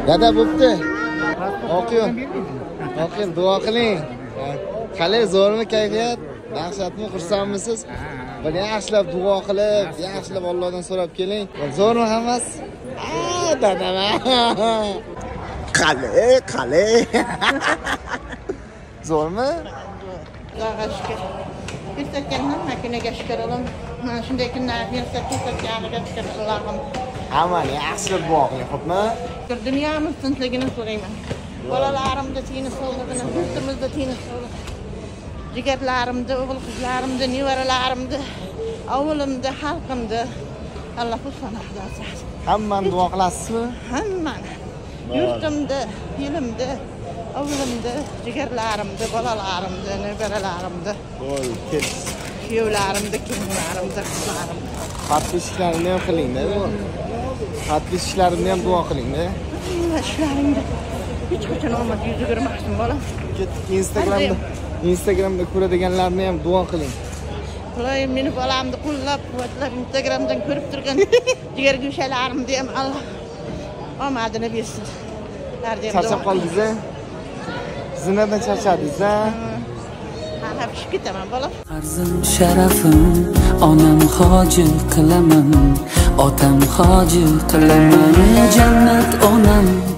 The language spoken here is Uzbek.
Dada bo'pti. O'qiyun. O'qing, duo qiling. Qalay, zo'rmi kayfiyat? Dahshatmi, xursandmisiz? Bir yaxshilab duo qilib, yaxshilab Allohdan so'rab keling. Zo'rmi hammasi? Dada. Qalay. Zo'rmi? Xudoga shukr. Ko'rsatgan hamma kuniga shukr olam. Mana shunday kunlarni ko'rsatganiga shukr Allohim. Hammani yaxshilab duo qiling, xo'pmi? Dunyomiz tinchligini so'rayman. Bolalarimda tinch sog'ligini, yurtimizda tinch sog'lik. Jigarlarimda, o'g'il qizlarimda, nevaralarimda, ovulimda, xalqimda Alloh xushona qilsin. Hammani duo qilasizmi? Hammani. Yurtimda, elimda, ovulimda, jigarlarimda, bolalarimda, nevaralarimda. Voy, kes. Kuyovlarimda, kelinlarimda, qizlarimda. Xatishlarni ham qiling-da. Xatishlarni ham duo qiling-da. Ishlaringda hech qachon omad yuzi ko'rmasin bolam. Instagramda ko'radiganlarni ham duo qiling. Xudoyim meni bolamni qo'llab-quvvatlab Instagramdan ko'rib turgan jigar go'shalarimni ham Alloh omadini bersin. Charchab qoldingiz-a? Zinadan charchadingiz-a? Ha, pishib ketaman bolam. Arzim sharafim, onam hoji qilaman, otam hoji qilaman, jannat onam